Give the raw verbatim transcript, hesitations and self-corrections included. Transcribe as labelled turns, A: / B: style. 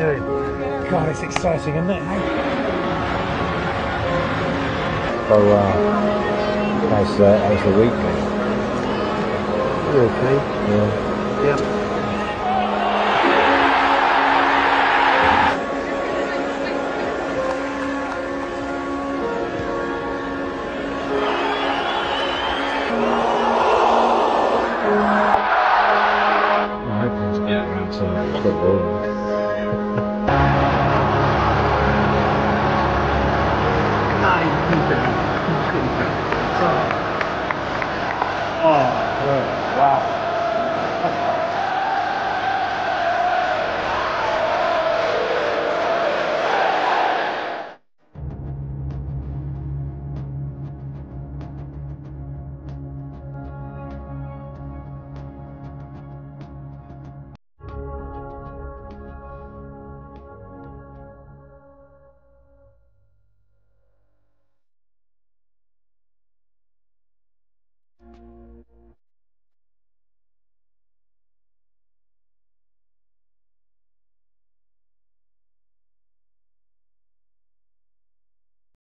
A: doing? God, it's exciting, isn't it?
B: So, uh, how's, uh, how's the week been?
A: Okay.
B: Yeah.
A: Yep.
B: I hope things get around to football.
A: Oh, wow.